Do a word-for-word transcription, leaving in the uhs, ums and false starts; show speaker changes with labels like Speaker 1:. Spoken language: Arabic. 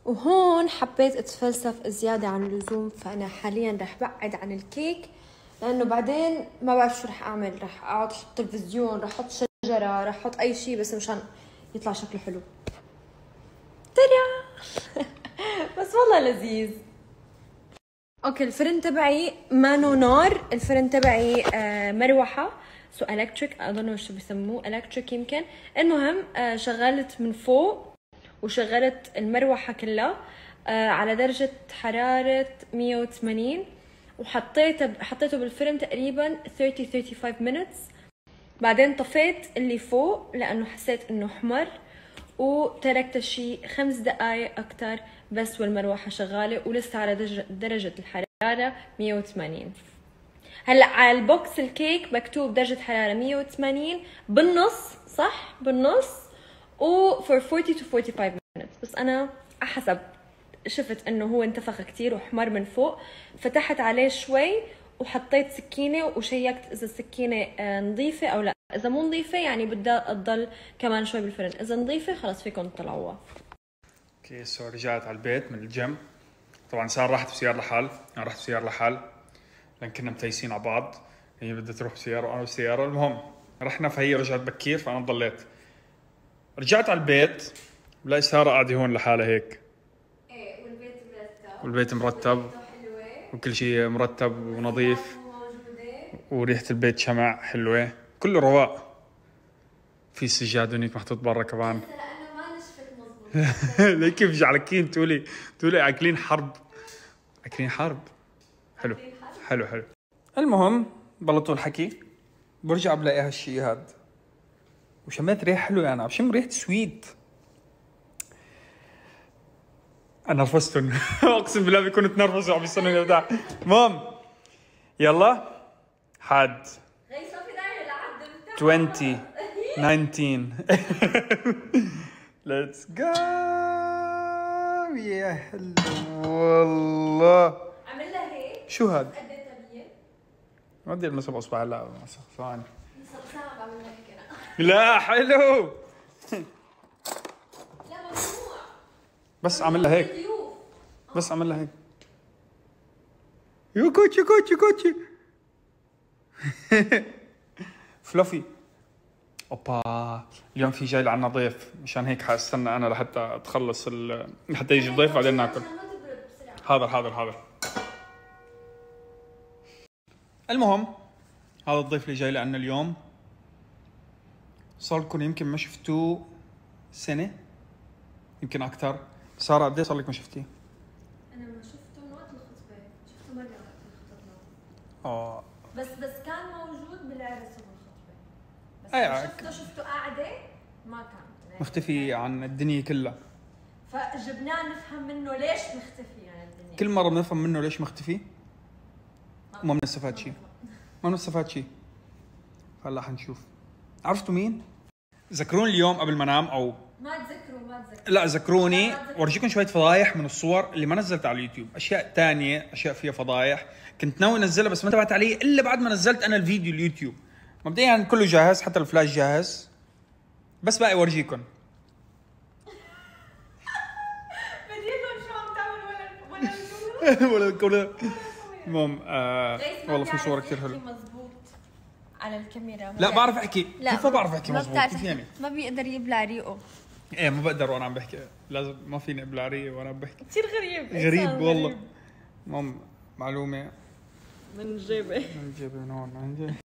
Speaker 1: وهون حبيت اتفلسف زيادة عن اللزوم، فأنا حاليا رح بعد عن الكيك لأنه بعدين ما بعرف شو رح أعمل. رح أقعد أحط تلفزيون، رح أحط شجرة، رح أحط أي شيء بس مشان يطلع شكله حلو. ترى بس والله لذيذ. اوكي الفرن تبعي مانو نار، الفرن تبعي آه مروحة سو الكتريك، اظن شو بسموه الكتريك يمكن. المهم آه شغلت من فوق وشغلت المروحة كلها آه على درجة حرارة مية وثمانين، وحطيته حطيته بالفرن تقريبا ثلاثين خمسة وثلاثين minutes. بعدين طفيت اللي فوق لانه حسيت انه حمر، وتركت شيء خمس دقائق اكثر بس والمروحه شغاله ولسه على درجه الحراره مية وثمانين. هلا على البوكس الكيك مكتوب درجه حراره مية وثمانين بالنص، صح بالنص، و for forty to forty-five minutes. بس انا حسب شفت انه هو انتفخ كتير وحمر من فوق، فتحت عليه شوي وحطيت سكينه وشيكت اذا السكينه نظيفه او لا. اذا مو نظيفه يعني بدها تضل كمان شوي بالفرن، اذا نظيفه خلاص فيكم تطلعوها.
Speaker 2: اوكي سو رجعت على البيت من الجيم. طبعا صار راحت بسيارة لحال، انا رحت بسيارة لحال لان كنا متيسين على بعض، هي بدها تروح بسيارة وانا بسيارة. المهم رحنا فهي رجعت بكير فانا ضليت. رجعت على البيت بلاقي سارة قاعدة هون لحالها هيك.
Speaker 1: ايه والبيت مرتب
Speaker 2: والبيت مرتب وكل شيء مرتب ونظيف وريحة البيت شمع حلوة، كله رواق. في سجاد هنيك محطوط برا كمان.
Speaker 1: لانه ما نشفت مظبوط.
Speaker 2: ليه كيف جعلكين تقولي تقولي اكلين حرب؟ اكلين حرب. حلو حلو حلو. المهم بلطوا الحكي برجع بلاقي هالشيء هاد وشميت ريحه حلوه، يعني عم شم ريحه سويت. انا نرفزتن اقسم بالله بيكونوا تنرفزوا عم يستنوا يبدع. المهم يلا حد عشرين تسعتاشر ليتس جو يا حلو والله.
Speaker 1: عمل لها هيك.
Speaker 2: شو هاد؟
Speaker 1: قد ايه تبيه؟
Speaker 2: ما بدي المسح باصبع. لا ثواني.
Speaker 1: صعب اعمل لها هيك انا.
Speaker 2: لا حلو.
Speaker 1: لا ممنوع.
Speaker 2: بس اعمل لها هيك، بس اعمل لها هيك. يو كوتشي كوتشي كوتشي فلوفي. اوبا اليوم في جاي لعنا ضيف، مشان هيك حاستنى انا لحتى تخلص ال... لحتى يجي الضيف بعدين ناكل. حاضر حاضر حاضر. المهم هذا الضيف اللي جاي لعنا اليوم صار لكم يمكن ما شفتوه سنه يمكن اكثر. ساره قد ايه صار لك ما شفتيه؟
Speaker 1: انا ما شفته من وقت الخطبه، شفته مره وقت الخطبه.
Speaker 2: اه
Speaker 1: بس بس كان موجود بالعرس والخطبه، بس
Speaker 2: أي
Speaker 1: شفته شفته قاعده ما كان
Speaker 2: مختفي عن الدنيا كلها.
Speaker 1: فجبناه نفهم منه ليش مختفي عن الدنيا.
Speaker 2: كل مره بنفهم منه ليش مختفي وما بنستفاد شيء، ما بنستفاد شيء. هلا حنشوف. عرفتوا مين؟ ذكروني اليوم قبل ما انام او
Speaker 1: ما تذكروا ما تذكروا
Speaker 2: لا ذكروني ورجيكم شويه فضايح من الصور اللي ما نزلت على اليوتيوب، اشياء تانية اشياء فيها فضايح كنت ناوي انزلها بس ما انتبهت عليه الا بعد ما نزلت انا الفيديو اليوتيوب. مبدئيا يعني كله جاهز حتى الفلاش جاهز، بس باقي اورجيكم.
Speaker 1: بديتهم شو عم تعمل ولا
Speaker 2: ولا ولا المهم آه والله في صور كثير حلوه.
Speaker 1: مزبوط على الكاميرا.
Speaker 2: لا بعرف احكي.
Speaker 1: لا
Speaker 2: كيف ما بعرف احكي مزبوط؟ كيف يعني؟
Speaker 1: ما بيقدر يبلع ريقه.
Speaker 2: ايه ما بقدر وانا عم بحكي، لازم ما فيني ابلع ريقي وانا عم بحكي.
Speaker 1: كثير غريب
Speaker 2: غريب والله. المهم معلومه
Speaker 1: من جيبي
Speaker 2: من جيبي من هون عندي.